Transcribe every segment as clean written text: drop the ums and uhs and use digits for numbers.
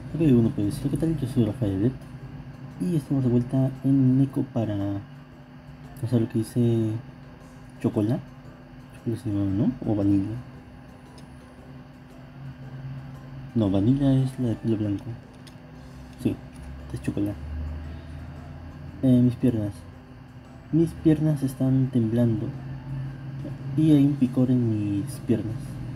Ok, bueno pues, ¿qué tal? Yo soy Rafael y estamos de vuelta en Neko para hacer lo que dice chocolate. Chocolate se llama, ¿no? O vanilla. No, vanilla es la de pelo blanco. Sí, esta es chocolate. Mis piernas. Mis piernas están temblando y hay un picor en mis piernas.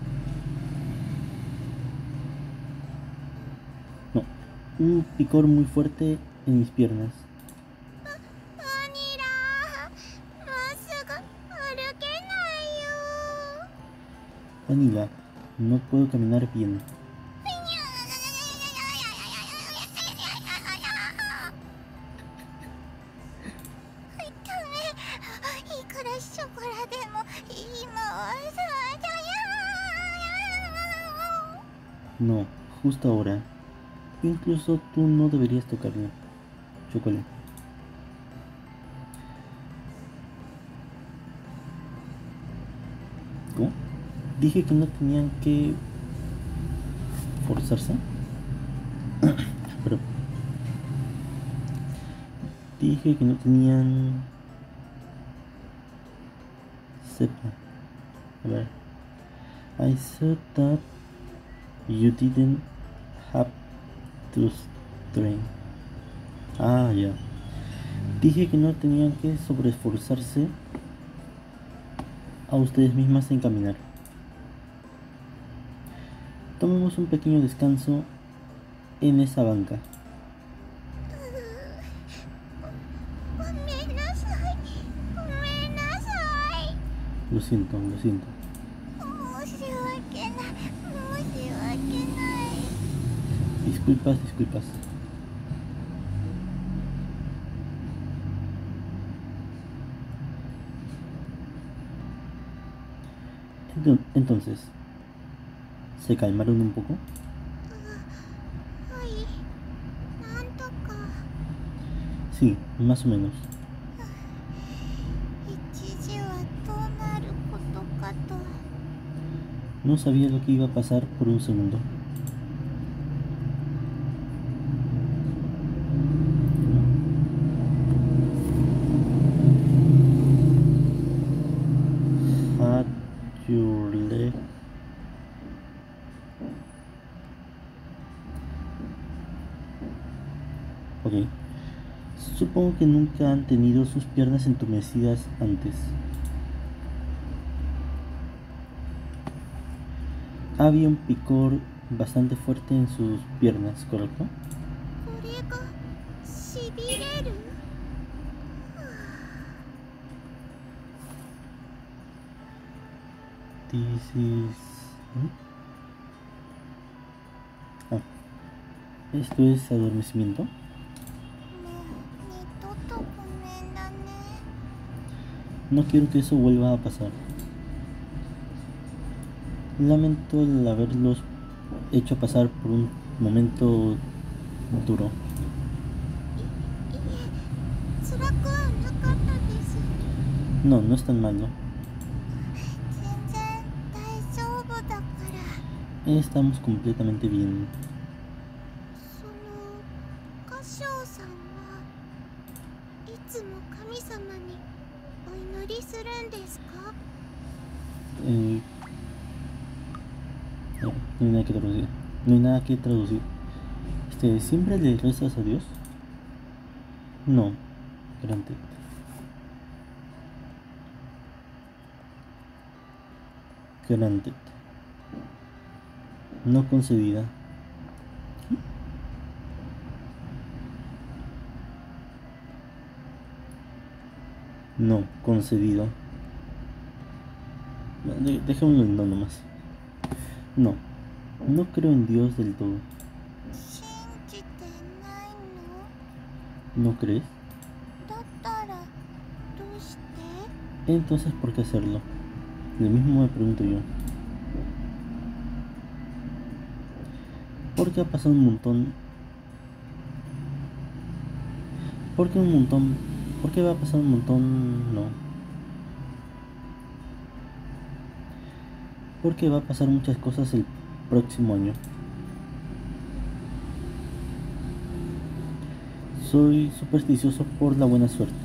No, un picor muy fuerte en mis piernas. バニラもうすぐ歩けないよ Vanilla, no puedo caminar bien. いくらショコラでも今はそうだよ No, justo ahora. Incluso tú no deberías tocarme. Chocolate. ¿Cómo? Dije que no tenían que forzarse. Pero dije que no tenían. Sepa. A ver. I said that you didn't have to strain. Ah, ya. Dije que no tenían que sobreesforzarse a ustedes mismas en caminar. Tomemos un pequeño descanso en esa banca. ごめんなさいごめんなさい Lo siento, lo siento. 申し訳ない申し訳ない Disculpas, disculpas. Entonces, ¿se calmaron un poco? はいなんとか Sí, más o menos. 一時はどうなることかと No sabía lo que iba a pasar por un segundo. Had your leg. Ok. Supongo que nunca han tenido sus piernas entumecidas antes. Había un picor bastante fuerte en sus piernas, ¿correcto? これがしびれる This is... Ah, esto es adormecimiento. もう二度とごめんだね No quiero que eso vuelva a pasar. Lamento el haberlos hecho pasar por un momento duro. いえ辛くはなかったです No, no es tan malo. 全然大丈夫だから Estamos completamente bien. その歌唱さんはいつも神様にお祈りするんですか Eh, no hay nada que traducir. No hay nada que traducir. ¿Siempre le rezas a Dios? No. Granted. Granted. No concedida. No, concedido. Dejémoslo en no nomás. No, no creo en Dios del todo. 信じてないの ¿No crees? だったらどうして Entonces, ¿por qué hacerlo? Lo mismo me pregunto yo. Porque ha pasado un montón. ¿Por qué un montón? ¿Por qué va a pasar un montón? No. Porque va a pasar muchas cosas el próximo año. Soy supersticioso por la buena suerte.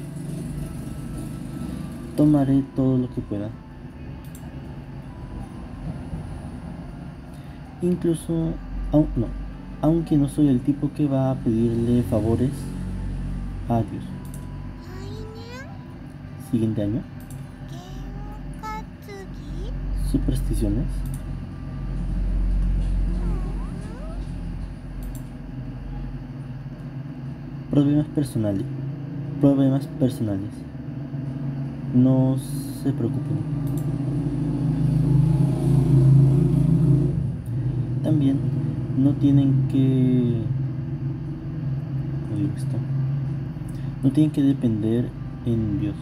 Tomaré todo lo que pueda. Incluso, aunque no soy el tipo que va a pedirle favores a Dios. 来年 Siguiente año. 験担ぎ Supersticiones. Problemas personales. No se preocupen. También no tienen que... ¿Cómo digo esto? No tienen que depender en Dios.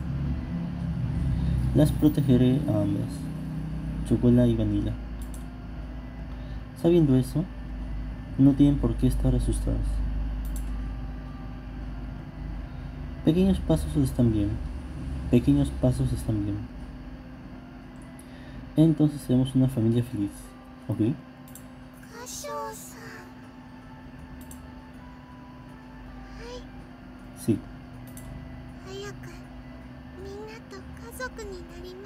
Las protegeré a ambas, chocolate y vanilla. Sabiendo eso, no tienen por qué estar asustadas. Pequeños pasos están bien. Pequeños pasos están bien. Entonces seremos una familia feliz, ¿ok? 歌唱さん。はい、 Sí. 早くみんなと家族になります。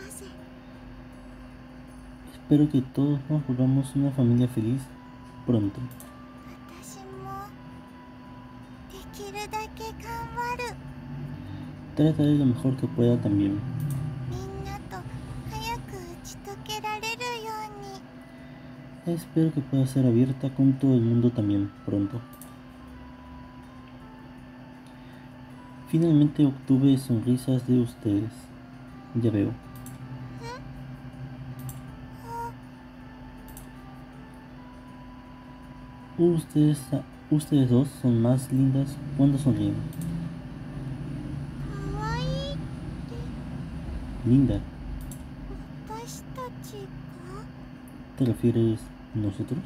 Espero que todos nos volvamos una familia feliz pronto. 私もできるだけ頑張る。 Trataré lo mejor que pueda también. みんなと早く打ち解けられるように。 Espero que pueda ser abierta con todo el mundo también pronto. Finalmente obtuve sonrisas de ustedes. Ya veo. あ、 Ustedes dos son más lindas cuando sonríen. かわいいって Linda, 私たちが？ ¿te refieres nosotros?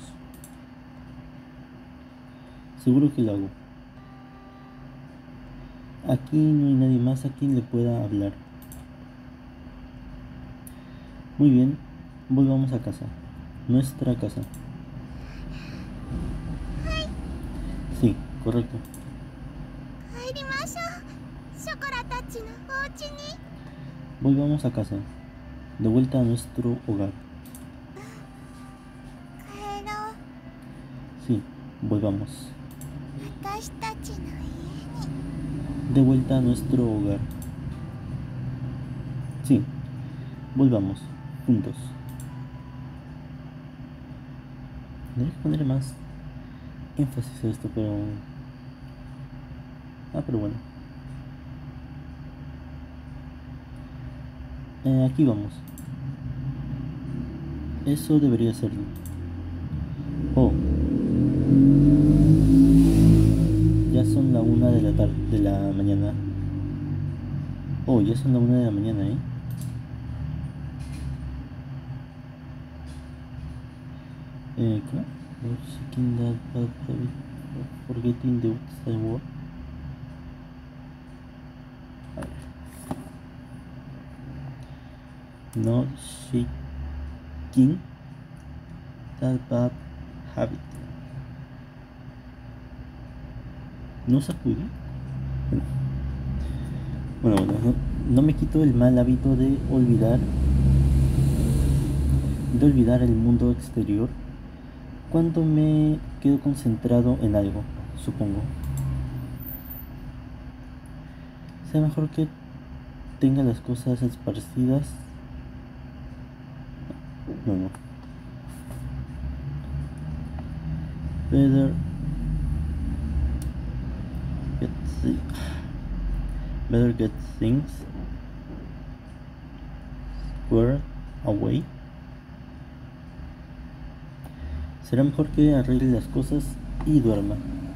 Seguro que lo hago. Aquí no hay nadie más a quien le pueda hablar. Muy bien, volvamos a casa. Nuestra casa. Sí, correcto. 帰りましょう。ショコラたちのお家に。 Volvamos a casa. De vuelta a nuestro hogar. 帰ろう。 Sí, volvamos. 私たちの家に。 De vuelta a nuestro hogar. Sí, volvamos. Juntos. Tendría que ponerle más énfasis a esto, pero... pero bueno. Aquí vamos. Eso debería serlo. Oh. Ya son la 1 de la tarde, de la mañana. Oh, ya son la 1 de la mañana, ¿eh? ¿Cómo? Seeking that bad habit of forgetting the outside world. A ver. Not shaking that bad habit. No sacudí. Bueno, no me quito el mal hábito de olvidar el mundo exterior cuando me quedo concentrado en algo, supongo. Sea mejor que tenga las cosas esparcidas. No. Better get things squared away. Será mejor que arregle las cosas y duerma.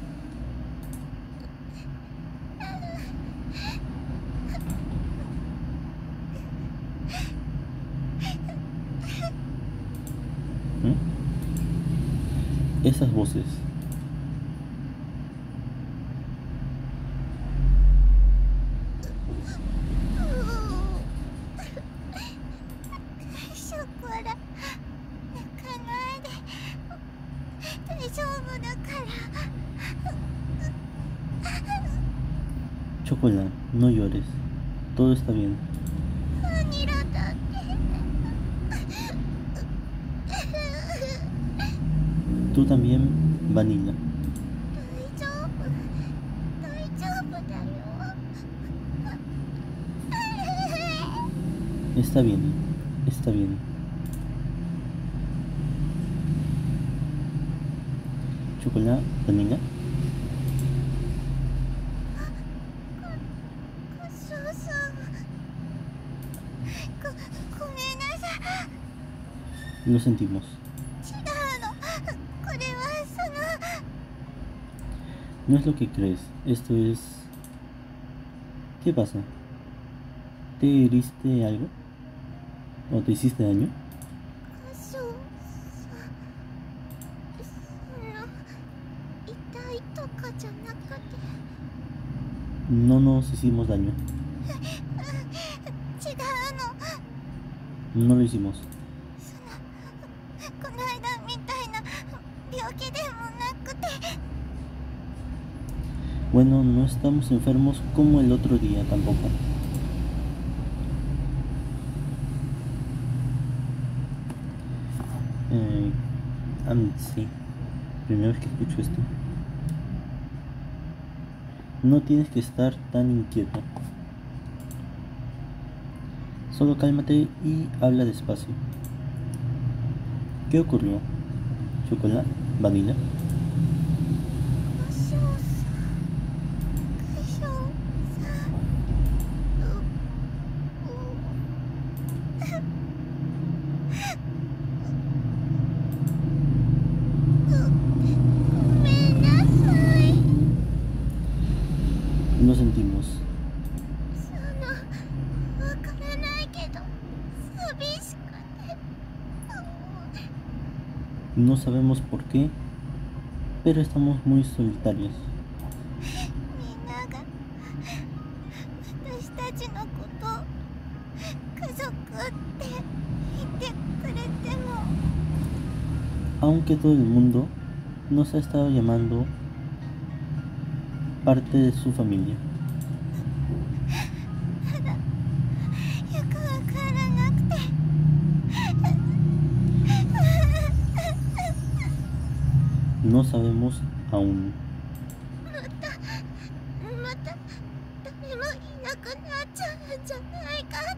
Esas voces. Chocola, no llores. Todo está bien. バニラだって。 Tú también, Vanilla. 大丈夫、大丈夫だよ。 Está bien, está bien. Chocola, Vanilla. 歌唱さん、ごめんなさい。 Lo sentimos. 違うの、これはその。 No es lo que crees. Esto es... ¿Qué pasa? ¿Te heriste algo? ¿O te hiciste daño? 歌唱さん、その痛いとかじゃなくて。 No nos hicimos daño. 違うの。 No lo hicimos. この間みたいな病気でもなくて。 Bueno, no estamos enfermos como el otro día tampoco. Sí. Primera vez que escucho esto. No tienes que estar tan inquieto. Solo cálmate y habla despacio. ¿Qué ocurrió? ¿Chocolate? ¿Vanilla? 歌唱さん、歌唱さん、ごめんなさい。 Lo sentimos. その、わからないけど寂しくて。 No sabemos por qué, pero estamos muy solitarios. みんなが私たちのことを家族って言ってくれても。 Aunque todo el mundo nos ha estado llamando parte de su familia. よくわからなくて。 No sabemos aún. また誰もいなくなっちゃうんじゃないかって。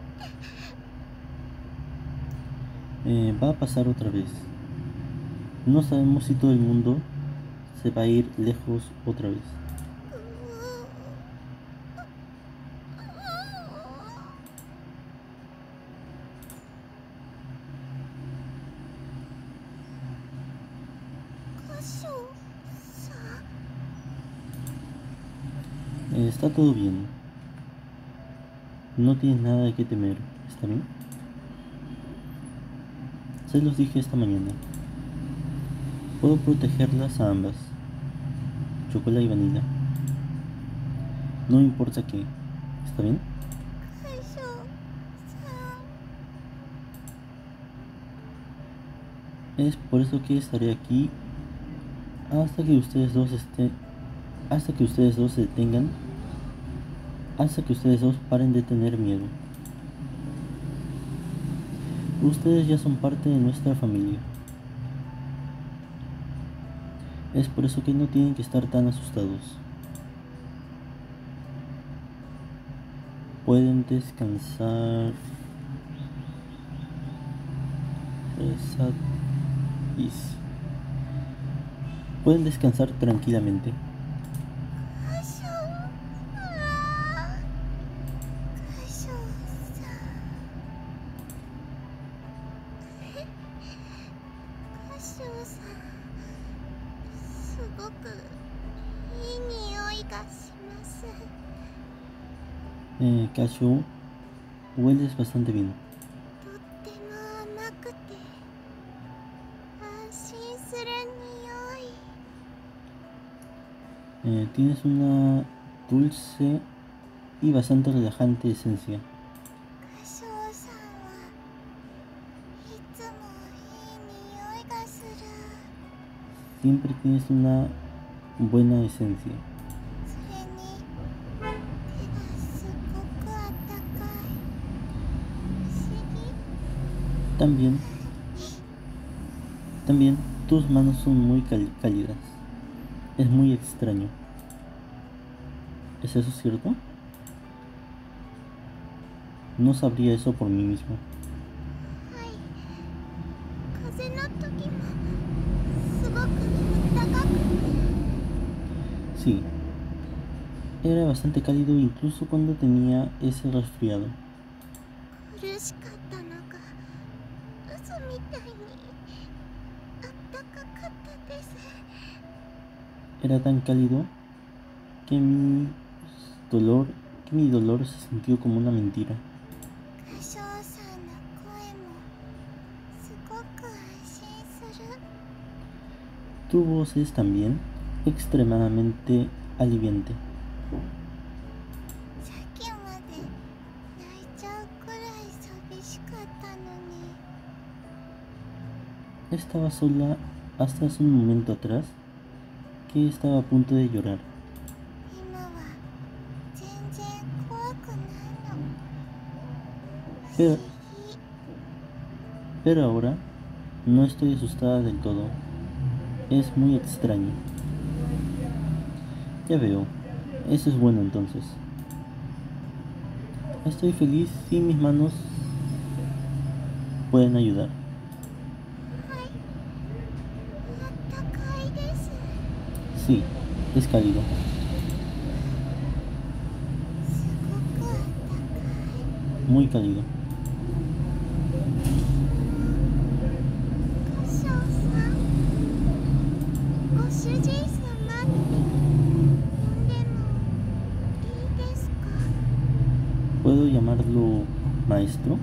Va a pasar otra vez. No sabemos si todo el mundo se va a ir lejos otra vez. 歌唱さん、 Está todo bien. No tienes nada de qué temer. ¿Está bien? Se los dije esta mañana. Puedo protegerlas a ambas. Chocolate y Vanilla. No importa qué. ¿Está bien? 歌唱さん、 Es por eso que estaré aquí hasta que ustedes dos hasta que ustedes dos se detengan, hasta que ustedes dos paren de tener miedo. Ustedes ya son parte de nuestra familia. Es por eso que no tienen que estar tan asustados. Pueden descansar. Pueden descansar tranquilamente. 歌唱さん、歌唱さん、歌唱さん、すごくいい匂いがします。 Cashew, hueles bastante bien. とっても甘くて安心する匂い。 Tienes una dulce y bastante relajante esencia. 歌唱さんはいつもいい匂いがする。 Siempre tienes una buena esencia. それに手 También, también tus manos son muy cálidas. Es muy extraño. ¿Es eso cierto? No sabría eso por mí mismo. はい。風の時もすごく暖かくて。 Sí, era bastante cálido incluso cuando tenía ese resfriado. 苦しかったのが嘘みたいに暖かかったです。 Era tan cálido que que mi dolor se sintió como una mentira. 歌唱さんの声もすごく安心する。 Tu voz es también extremadamente aliviante. さっきまで泣いちゃうくらい寂しかったのに。 Estaba sola hasta hace un momento atrás que estaba a punto de llorar. 今は全然怖くないの。不 Pero, 思議。 pero ahora no estoy asustada del todo. Es muy extraño. Ya veo. Eso es bueno entonces. Estoy feliz si mis manos pueden ayudar. はいあったかいです。 Sí, es cálido. すごくあったかい。 Muy cálido. 歌唱さん、ご主人様って呼んでもいいですか？ ¿Puedo llamarlo maestro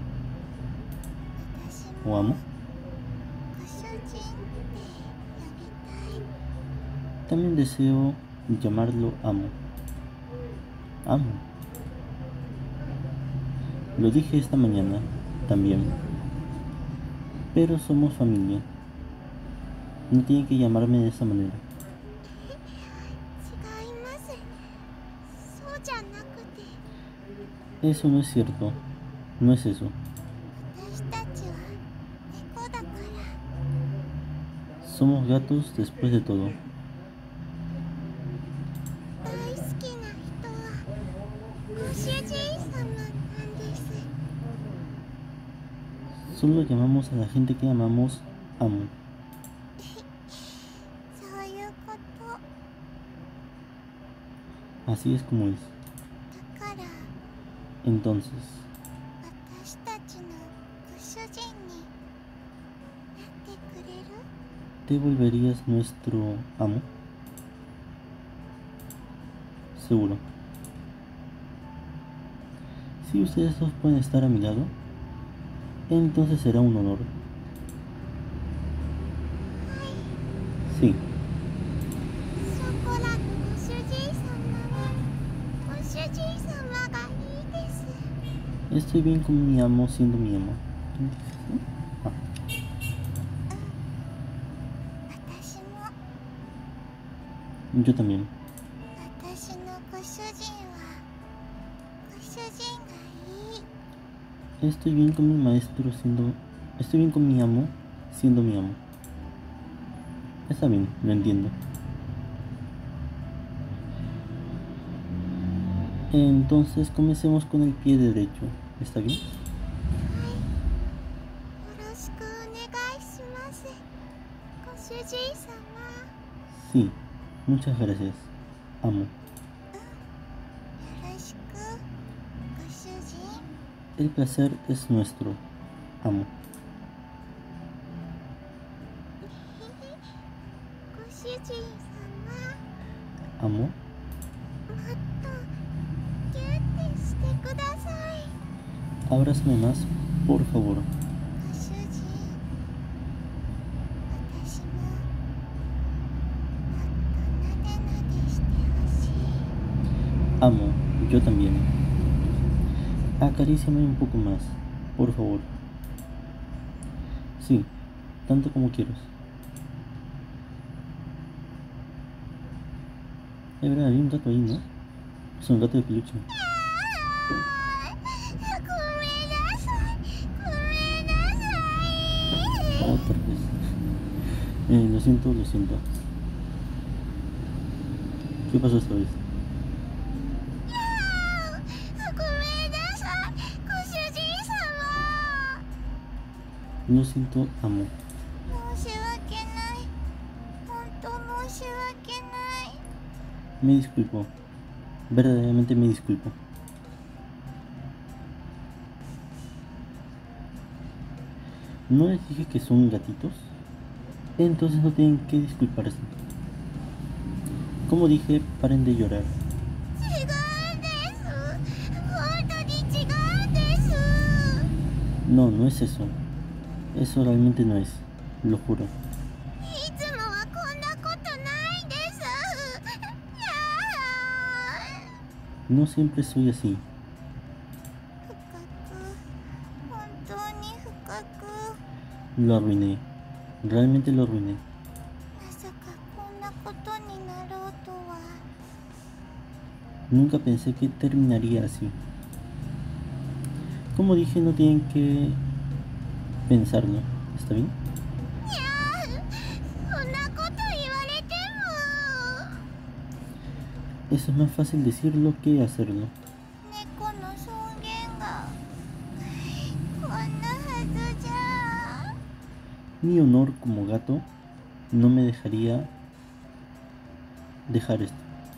私 o も amo? ご主人って呼びたい。 También deseo llamarlo amo. Amo. Lo dije esta mañana también. Pero somos familia. No tiene que llamarme de esa manera. 違います。そうじゃなくて、 Eso no es cierto. No es eso. 私たちは猫だから。 Somos gatos después de todo. 大好きな人はご主人様なんです。 Solo llamamos a la gente que amamos amo. そういうこと。 Así es como es. だから Entonces, 私たちのご主人になってくれる？ ¿te volverías nuestro amo? Seguro. Si ustedes dos pueden estar a mi lado, entonces será un honor. Sí, ショコラのご主人様はご主人様がいいです。 estoy bien con mi amo siendo mi amo. Ah, 私も yo también. 私のご主人はご主人がいい。 Estoy bien con mi maestro siendo... Estoy bien con mi amo siendo mi amo. Está bien, lo entiendo. Entonces comencemos con el pie derecho. ¿Está bien? よろしくお願いします。ご主人様。 Sí, muchas gracias. Amo. よろしくご主人。 El placer es nuestro. Amo. ご主人様。 Amo. もっとギュッてしてください。 Abrázame más, por favor. ご主人、私ももっとなでなでしてほしい。 Amo, yo también. Acaríciame un poco más, por favor. Sí, tanto como quieras. Es verdad, había un gato ahí, ¿no? Es un gato de peluche. ごめんなさい。ごめんなさ Lo siento, lo siento. ¿Qué pasó esta vez? ごめんなさい、ご主人様。 Lo siento, amo. 申し訳ない。本当申し訳ない。 Me disculpo. Verdaderamente me disculpo. ¿No les dije que son gatitos? Entonces no tienen que disculparse. Como dije, paren de llorar. 違うんです。本当に違うんです。 No, no es eso. Eso realmente no es. Lo juro. いつもはこんなことないです。いや No siempre soy así. 深く、本当に深く。 Lo arruiné. Realmente lo arruiné. まさかこんなことになろうとは。 Nunca pensé que terminaría así. Como dije, no tienen que pensarlo. ¿Está bien? いやそんなこと言われても。 Eso es más fácil decirlo que hacerlo. 猫の尊厳がこんなはずじゃ。 Mi honor como gato no me dejaría dejar esto.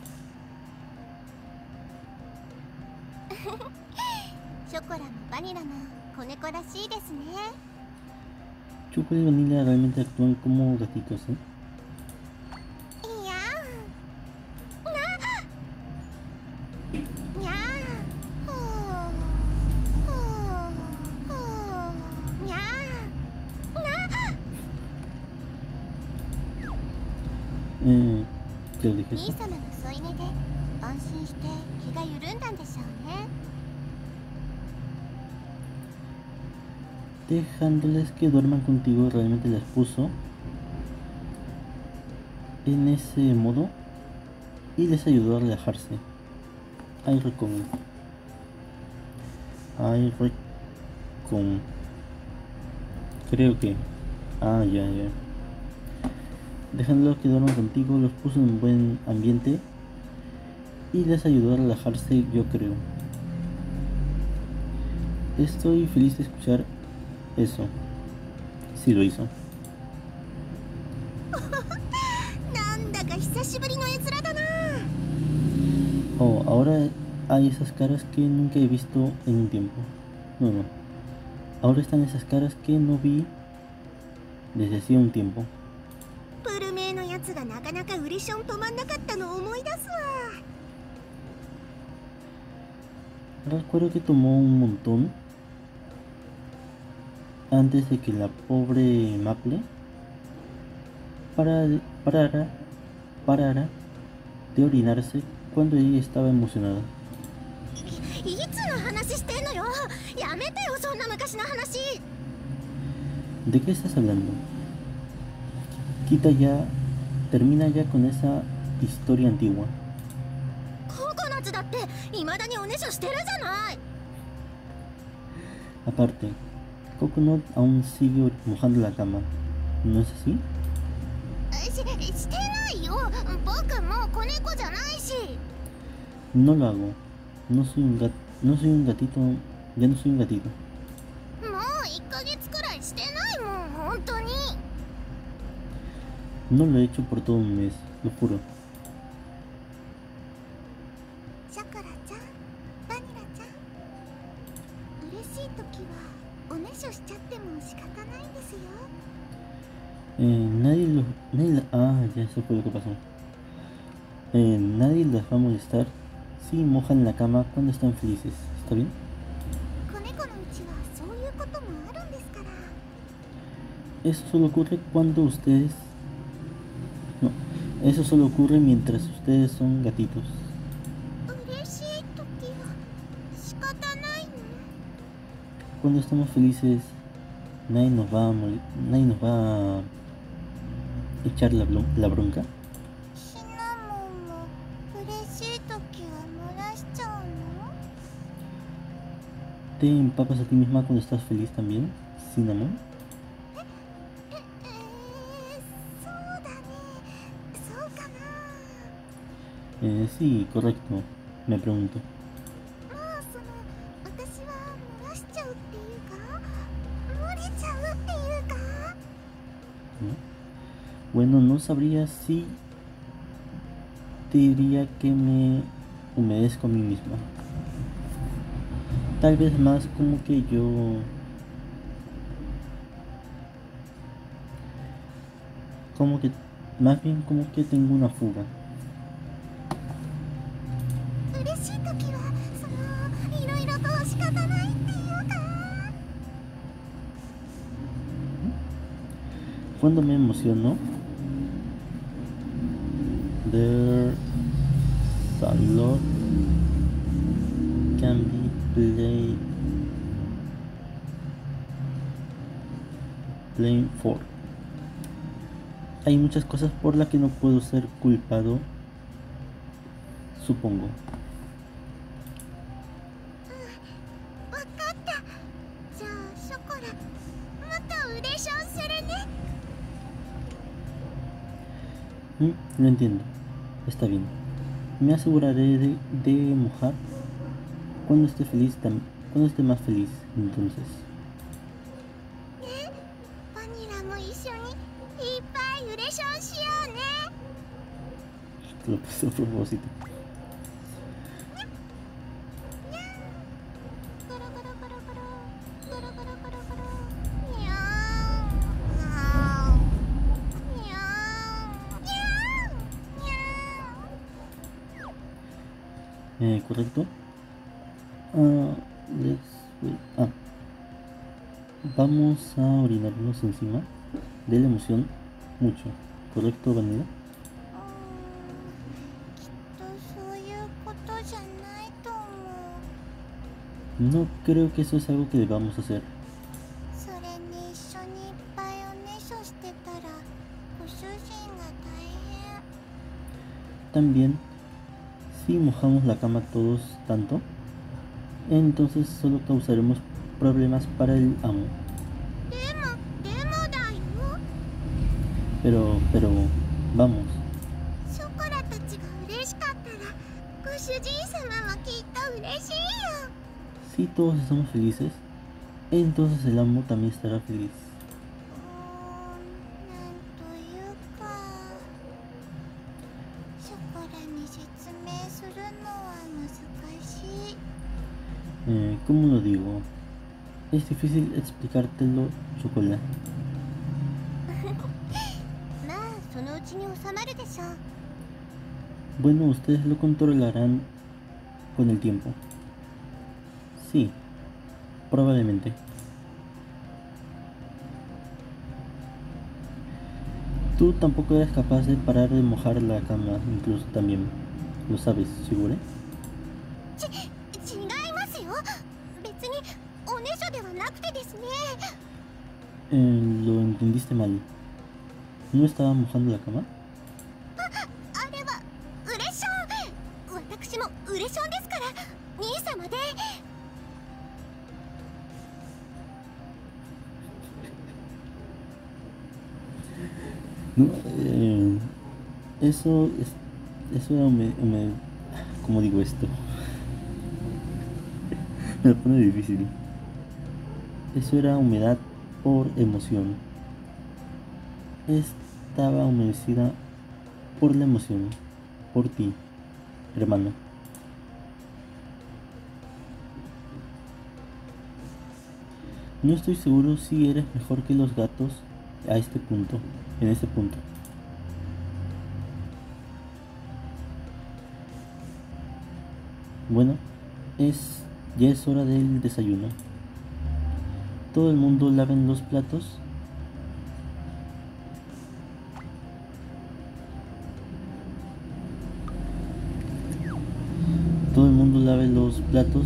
ショコラもバニラも子猫らしいですね。 Choco y Vanilla realmente actúan como gatitos, ¿eh? いやにゃほうほうにゃ ¿Qué le dije 兄 eso? 様の添い寝で安心して気が緩んだんでしょうね。 Dejándoles que duerman contigo realmente les puso en ese modo y les ayudó a relajarse. Ay, recon. Ay, recon. Creo que. Ah, ya. Dejándolos que duerman contigo los puso en un buen ambiente y les ayudó a relajarse, yo creo. Estoy feliz de escuchar eso. Sí lo hizo. なんだか久しぶりの絵面だな。 Oh, ahora hay esas caras que nunca he visto en un tiempo. No. Ahora están esas caras que no vi desde hacía un tiempo. プルメイのやつがなかなかウリション止まんなかったのを思い出すわ。 Recuerdo que tomó un montón antes de que la pobre Maple parara de orinarse cuando ella estaba emocionada. いつの話してんのよ。やめてよそんな昔の話。 ¿De qué estás hablando? Termina ya con esa historia antigua. ココナッツだって未だにおねしょしてるじゃない。 Aparte, Coconut aún sigue mojando la cama, ¿no es así? してないよ。僕もう子猫じゃないし。 No lo hago. No soy un gatito. Ya no soy un gatito. もう1ヶ月くらいしてないもん本当に。 No lo he hecho por todo un mes, lo juro. シャコラちゃん、バニラちゃん、嬉しい時はおねしょしちゃっても仕方ないんですよ。 Ya eso fue lo que pasó. Nadie las va a molestar si mojan la cama cuando están felices. ¿Está bien? 子猫のうちはそういうこともあるんですから。 Eso solo ocurre cuando ustedes... No, eso solo ocurre mientras ustedes son gatitos. 嬉しい時は仕方ないの。 Cuando estamos felices, nadie nos va a echar la bronca. シナモンも嬉しい時は漏らしちゃうの？ ¿Te empapas a ti misma cuando estás feliz también, Cinnamon? そ Sí, correcto. Me pregunto. まあ私は漏らしちゃうっていうか漏れちゃうっていうか ¿No? Bueno, no sabría si te diría que me humedezco a mí misma. Tal vez más como que yo... Como que... Más bien como que tengo una fuga. 嬉しい時はいろいろと仕方ないっていうか Cuando me emociono, there's a lot can be blamed for. Hay muchas cosas por las que no puedo ser culpado, supongo. わかったじゃあショコラもっとウレションするね Lo entiendo. Está bien. Me aseguraré de mojar cuando esté feliz, cuando esté más feliz. Entonces, ねバニラも一緒にいっぱいウレションしようね te lo puse a propósito. ゴロゴロゴロゴロゴロゴロゴロゴロにゃーんにゃーんにゃーんにゃーん ¿Correcto? Vamos a orinarnos encima de la emoción mucho. ¿Correcto, Vanilla? きっとそういうことじゃないと思う No creo que eso es algo que debamos hacer. それに一緒にいっぱいおねしょしてたらご主人が大変 También, si mojamos la cama todos tanto, entonces solo causaremos problemas para el amo. でもだよ Pero, vamos. ショコラたちが嬉しかったらご主人様もきっと嬉しいよ Si todos estamos felices, entonces el amo también estará feliz. なんというかショコラに説明するのは難しい ¿Cómo lo digo? Es difícil explicártelo, Chocolate. まあそのうちに収まるでしょう Bueno, ustedes lo controlarán con el tiempo. Sí, probablemente. Tú tampoco eres capaz de parar de mojar la cama, incluso también. Lo sabes, ¿seguro? 違いますよ別におねしょではなくてですね Lo entendiste mal. ¿No estaba mojando la cama? あれはウレション私もウレションですから兄様で No, eso era ¿cómo digo esto? Me lo pone difícil. Eso era humedad por emoción. Estaba humedecida por la emoción. Por ti, hermano. No estoy seguro si eres mejor que los gatos a este punto, en este punto. Bueno, ya es hora del desayuno. Todo el mundo laven los platos. Todo el mundo lave los platos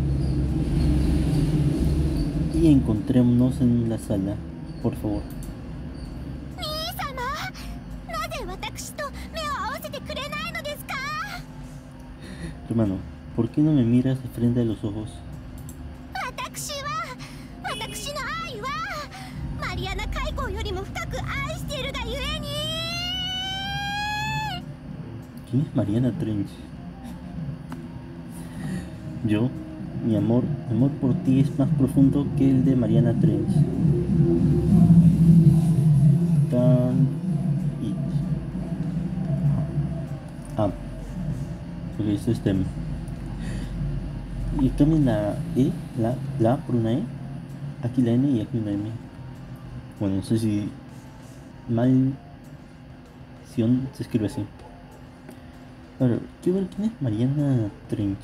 y encontrémonos en la sala, por favor. 兄様なぜ私と目を合わせてくれないのですか Hermano, ¿por qué no me miras de frente a los ojos? 私の愛はマリアナ海溝よりも深く愛しているがゆえに ¿Quién es Mariana Trench? Yo, mi amor por ti es más profundo que el de Mariana Trench. Tan y ah, ok, esto es tem. Y cambien la E, la A por una E. Aquí la N y aquí una M. Bueno, no sé si maldición se escribe así. Ahora, quiero ver quién es Mariana Trench.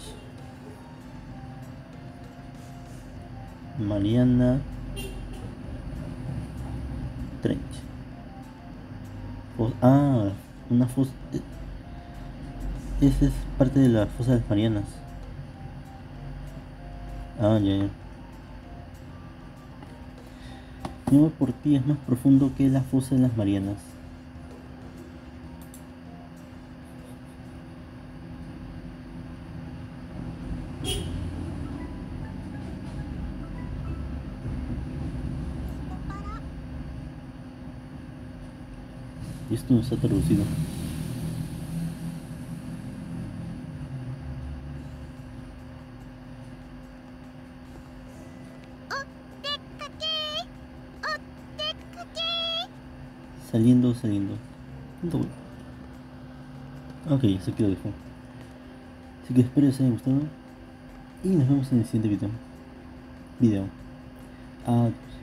Mariana Trench. Una fosa. Esa es parte de la fosa de las Marianas. Ah, ya, ya. Mi amor por ti es más profundo que la fosa de las Marianas. Y esto no está traducido. Saliendo. ¿Dónde voy? Ok, eso aquí lo dejo. Así que espero que les haya gustado. Y nos vemos en el siguiente video. Adiós.